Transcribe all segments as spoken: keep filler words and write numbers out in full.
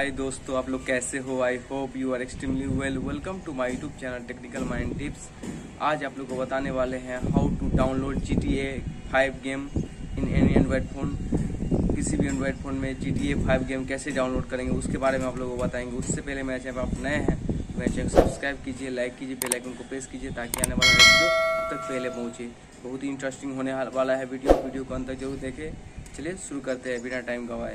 हाय दोस्तों, आप लोग कैसे हो? I hope you are extremely well. Welcome to my YouTube channel technical mind tips. आज आप लोग को बताने वाले हैं how to download G T A five game in any Android phone. किसी भी एंड्रॉयड फ़ोन में G T A five game कैसे डाउनलोड करेंगे उसके बारे में आप लोगों को बताएंगे। उससे पहले मेरे चैनल पर आप नए हैं तो मेरे चैनल को सब्सक्राइब कीजिए, लाइक कीजिए, बेल आइकन को प्रेस कीजिए ताकि आने वाला वीडियो अब तक पहले पहुँचे। बहुत ही इंटरेस्टिंग होने वाला है वीडियो वीडियो को अंत तक जरूर देखें। चलिए शुरू करते हैं बिना टाइम गवाए।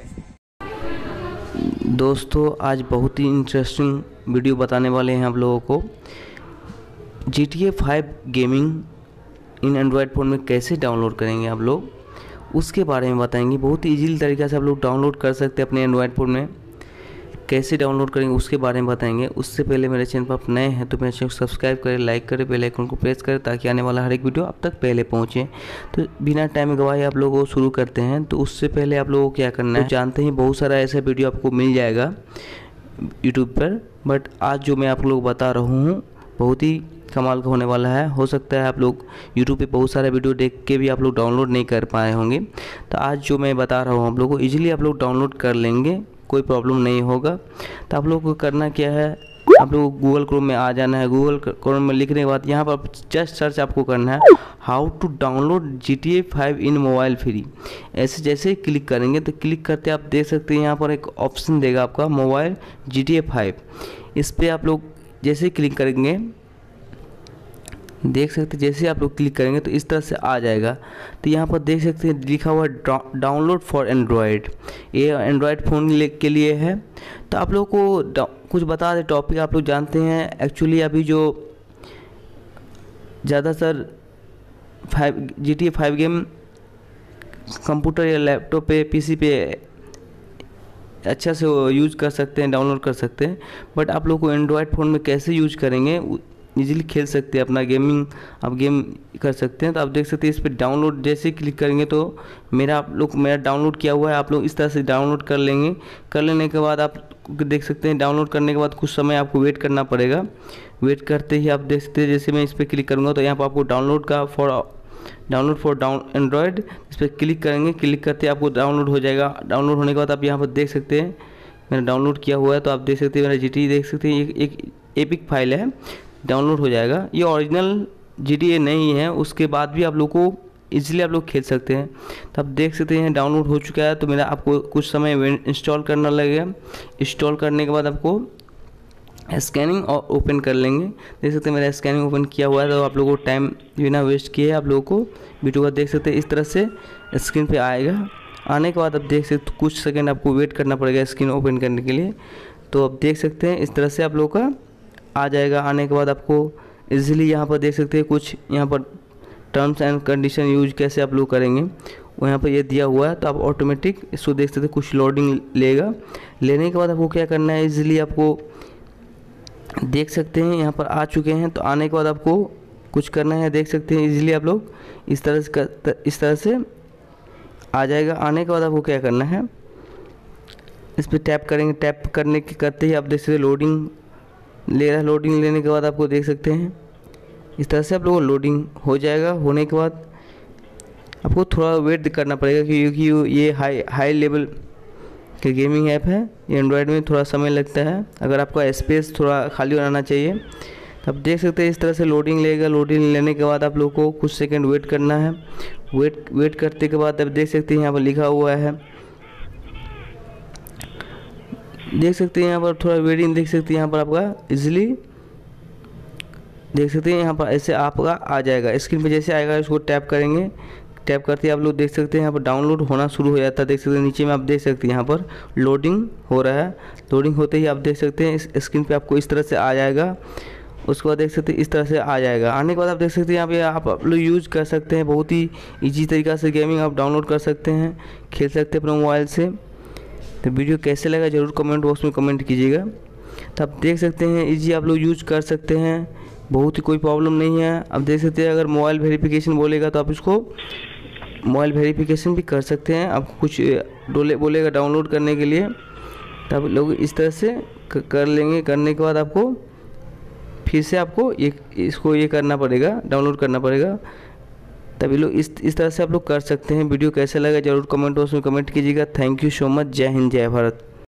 दोस्तों आज बहुत ही इंटरेस्टिंग वीडियो बताने वाले हैं आप लोगों को। G T A five gaming इन एंड्रॉयड फ़ोन में कैसे डाउनलोड करेंगे आप लोग, उसके बारे में बताएंगे। बहुत ही ईजीली तरीक़ा से आप लोग डाउनलोड कर सकते हैं अपने एंड्रॉयड फ़ोन में। कैसे डाउनलोड करेंगे उसके बारे में बताएंगे। उससे पहले मेरे चैनल पर आप नए हैं तो मेरे चैनल को सब्सक्राइब करें, लाइक करें, बेल आइकन को प्रेस करें ताकि आने वाला हर एक वीडियो आप तक पहले पहुंचे। तो बिना टाइम गवाए आप लोगों को शुरू करते हैं। तो उससे पहले आप लोगों को क्या करना है, तो जानते हैं बहुत सारा ऐसा वीडियो आपको मिल जाएगा यूट्यूब पर, बट आज जो मैं आप लोग बता रहा हूँ बहुत ही कमाल का होने वाला है। हो सकता है आप लोग यूट्यूब पे बहुत सारा वीडियो देख के भी आप लोग डाउनलोड नहीं कर पाए होंगे। तो आज जो मैं बता रहा हूँ आप लोगों को ईजिली आप लोग डाउनलोड कर लेंगे, कोई प्रॉब्लम नहीं होगा। तो आप लोगों को करना क्या है, आप लोगों को गूगल क्रोम में आ जाना है। गूगल क्रोम में लिखने के बाद यहाँ पर जस्ट सर्च आपको करना है how to download G T A five in mobile free. ऐसे जैसे ही क्लिक करेंगे तो क्लिक करते आप देख सकते हैं यहाँ पर एक ऑप्शन देगा आपका mobile G T A five. इस पर आप लोग जैसे ही क्लिक करेंगे देख सकते हैं, जैसे आप लोग क्लिक करेंगे तो इस तरह से आ जाएगा। तो यहाँ पर देख सकते हैं लिखा हुआ डाउनलोड फॉर एंड्रॉयड, ये एंड्रॉयड फ़ोन के लिए है। तो आप लोग को कुछ बता दें टॉपिक, आप लोग जानते हैं एक्चुअली अभी जो ज़्यादातर five G T A five game computer या लैपटॉप पे पीसी पे अच्छा से यूज़ कर सकते हैं, डाउनलोड कर सकते हैं। बट आप लोग को एंड्रॉयड फ़ोन में कैसे यूज करेंगे, इजीली खेल सकते हैं, अपना गेमिंग आप गेम कर सकते हैं। तो आप देख सकते हैं इस पर डाउनलोड जैसे क्लिक करेंगे तो मेरा आप लोग मेरा डाउनलोड किया हुआ है, आप लोग इस तरह से डाउनलोड कर लेंगे। कर लेने के बाद आप देख सकते हैं डाउनलोड करने के बाद कुछ समय आपको वेट करना पड़ेगा। वेट करते ही आप देख सकते हैं जैसे मैं इस पर क्लिक करूँगा तो यहाँ पर आपको डाउनलोड का for download for down Android इस पर क्लिक करेंगे। क्लिक करते आपको डाउनलोड हो जाएगा। डाउनलोड होने के बाद आप यहाँ पर देख सकते हैं मैंने डाउनलोड किया हुआ है। तो आप देख सकते हैं मेरा जी टी ए देख सकते हैं एक एपिक फाइल है, डाउनलोड हो जाएगा। ये ओरिजिनल जी टी ए नहीं है, उसके बाद भी आप लोग को इजीली आप लोग खेल सकते हैं। तो आप देख सकते हैं डाउनलोड हो चुका है। तो मेरा आपको कुछ समय इंस्टॉल करना लगेगा। इंस्टॉल करने के बाद आपको स्कैनिंग और ओपन कर लेंगे। देख सकते हैं मेरा स्कैनिंग ओपन किया हुआ है। तो आप लोगों को टाइम बिना वेस्ट किए आप लोगों को वीडियो का देख सकते हैं इस तरह से स्क्रीन पे आएगा। आने के बाद आप देख सकते कुछ सेकंड आपको वेट करना पड़ेगा स्क्रीन ओपन करने के लिए। तो आप देख सकते हैं इस तरह से आप लोगों का आ जाएगा। आने के बाद आपको इजीली यहाँ पर देख सकते हैं कुछ यहाँ पर टर्म्स एंड कंडीशन यूज कैसे आप लोग करेंगे वो यहाँ पर ये दिया हुआ है। तो आप ऑटोमेटिक इसको देख सकते हैं कुछ लोडिंग लेगा। लेने के बाद आपको क्या करना है, इजीली आपको देख सकते हैं यहाँ पर आ चुके हैं। तो आने के बाद आपको कुछ करना है, देख सकते हैं इजीली आप लोग इस तरह से कर, इस तरह से आ जाएगा। आने के बाद आपको क्या करना है, इस पर टैप करेंगे। टैप करने के करते ही आप देख सकते हैं लोडिंग ले रहा है। लोडिंग लेने के बाद आपको देख सकते हैं इस तरह से आप लोगों को लोडिंग हो जाएगा। होने के बाद आपको थोड़ा वेट करना पड़ेगा क्योंकि ये हाई हाई लेवल के गेमिंग ऐप है। ये एंड्रॉयड में थोड़ा समय लगता है, अगर आपका स्पेस थोड़ा खाली रहना चाहिए। तो आप देख सकते हैं इस तरह से लोडिंग लेगा। लोडिंग लेने के बाद आप लोग को कुछ सेकेंड वेट करना है। वेट वेट करने के बाद आप देख सकते हैं यहाँ पर लिखा हुआ है, देख सकते हैं यहाँ पर थोड़ा वेटिंग देख सकते हैं यहाँ पर आपका इजीली देख सकते हैं यहाँ पर ऐसे आपका आ जाएगा। स्क्रीन पे जैसे आएगा इसको टैप करेंगे। टैप करते ही आप लोग देख सकते हैं यहाँ पर डाउनलोड होना शुरू हो जाता है। देख सकते हैं नीचे में आप देख सकते हैं यहाँ पर लोडिंग हो रहा है। लोडिंग होते ही आप देख सकते हैं इस स्क्रीन पे आपको इस तरह से आ जाएगा। उसके बाद देख सकते हैं इस तरह से आ जाएगा। आने के बाद आप देख सकते हैं यहाँ पे आप, आप लोग यूज़ कर सकते हैं। बहुत ही ईजी तरीक़ा से गेमिंग आप डाउनलोड कर सकते हैं, खेल सकते हैं अपने मोबाइल से। तो वीडियो कैसे लगा ज़रूर कमेंट बॉक्स में कमेंट कीजिएगा। तो आप देख सकते हैं इजी आप लोग यूज कर सकते हैं, बहुत ही कोई प्रॉब्लम नहीं है। आप देख सकते हैं अगर मोबाइल वेरिफिकेशन बोलेगा तो आप इसको मोबाइल वेरिफिकेशन भी कर सकते हैं। आपको कुछ डोले बोलेगा डाउनलोड करने के लिए, तब लोग इस तरह से कर लेंगे। करने के बाद आपको फिर से आपको ये इसको ये करना पड़ेगा, डाउनलोड करना पड़ेगा। तभी लोग इस इस तरह से आप लोग कर सकते हैं। वीडियो कैसे लगा जरूर कमेंट बॉक्स में कमेंट कीजिएगा। Thank you so much. जय हिंद, जय भारत।